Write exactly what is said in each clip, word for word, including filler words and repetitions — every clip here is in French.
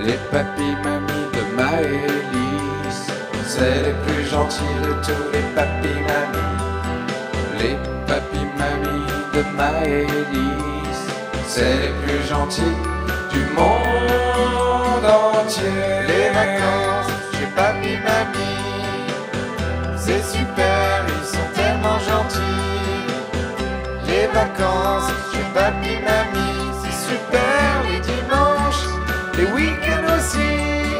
Les papis mamies de Maëlys, c'est les plus gentils de tous les papis mamies. Les papis mamies de Maëlys, c'est les plus gentils du monde entier. Les vacances chez papy mamie, c'est super, ils sont tellement gentils. Les vacances chez papy mamie, c'est super, les dimanches, les week-ends aussi.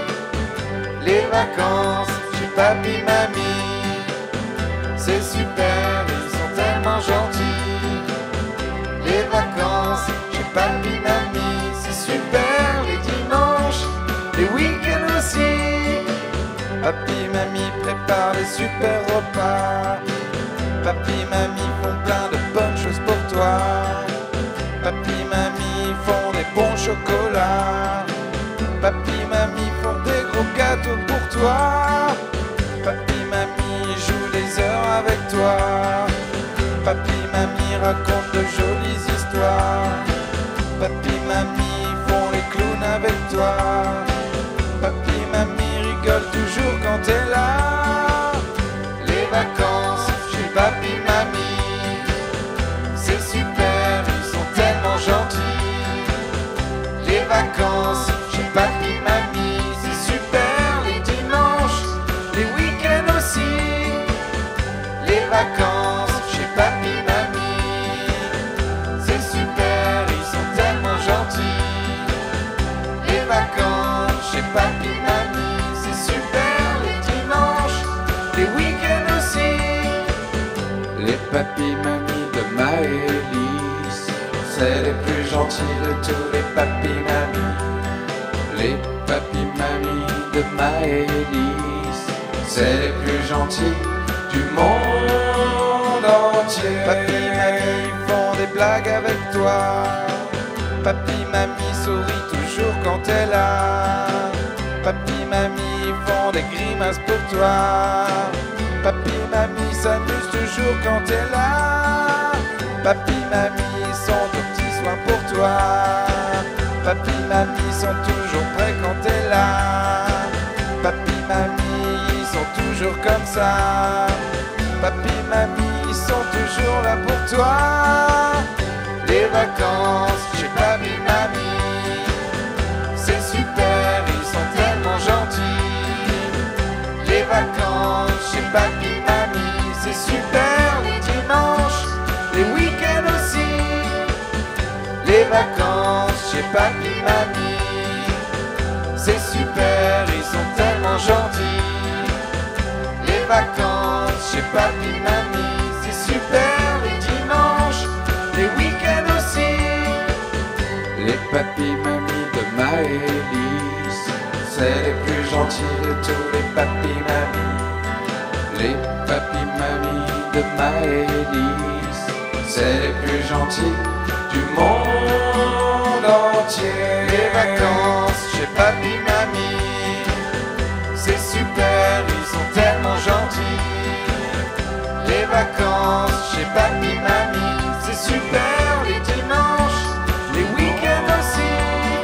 Les vacances chez papy mamie, c'est super, ils sont tellement gentils. Les vacances chez papy mamie, c'est super, les dimanches, les week-ends aussi. Papy mamie prépare des super repas. Papy mamie font plein de bonnes choses pour toi. Papy mamie font des bons chocolats. Papy mamie font des gros gâteaux pour toi. Papy mamie joue des heures avec toi. Papy mamie raconte de jolies histoires. Papy mamie font les clowns avec toi. Papy mamie rigole toujours quand t'es là. Les vacances chez papy mamie, c'est super, ils sont tellement gentils. Les vacances chez papy mamie, c'est super, les dimanches, les week-ends aussi. Les vacances chez papy mamie, c'est super, ils sont tellement gentils. Les vacances chez papy mamie, c'est super, les dimanches, les week-ends aussi. Les papis mamies de Maëlys, c'est les plus gentils de tous les papis mamies. Les papis mamies de Maëlys, c'est les plus gentils du monde entier. Papy mamie font des blagues avec toi. Papy mamie sourit toujours quand t'es là. Papy mamie font des grimaces pour toi. Papy mamie s'amuse toujours quand t'es là. Papy mamie sont aux petits soins pour toi. Papy mamie sont toujours prêts quand t'es là. Papy mamie sont toujours comme ça. Papy mamie sont toujours là pour toi. Les vacances chez papy mamie, c'est super, ils sont tellement gentils. Les vacances chez papy mamie, c'est super, les dimanches, les week-ends aussi. Les vacances chez papy mamie, c'est super, ils sont tellement gentils. Les vacances chez papy mamie, c'est super, les dimanches, les week-ends aussi. Les papis mamies de Maëlys, c'est les plus gentils de tous les papis mamies. Les papis mamies de Maëlys, c'est les plus gentils du monde entier. Les vacances chez papy mamie, c'est super, ils sont tellement gentils. Les vacances chez papy mamie, c'est super, les dimanches, les week-ends aussi.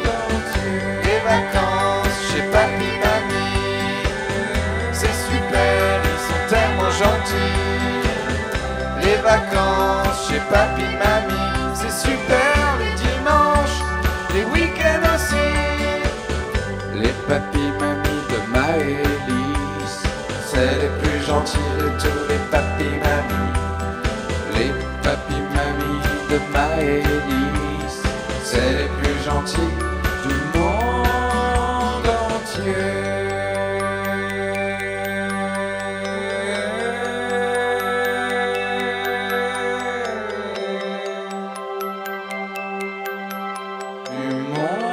Les vacances chez papy mamie, c'est super, ils sont tellement gentils. Les vacances chez papy mamie, c'est super, les dimanches, les week-ends aussi. Les papis mamies de Maëlys, c'est les plus gentils de tous les papis mamies. Les papis mamies de Maëlys, c'est les plus gentils du monde entier. Du monde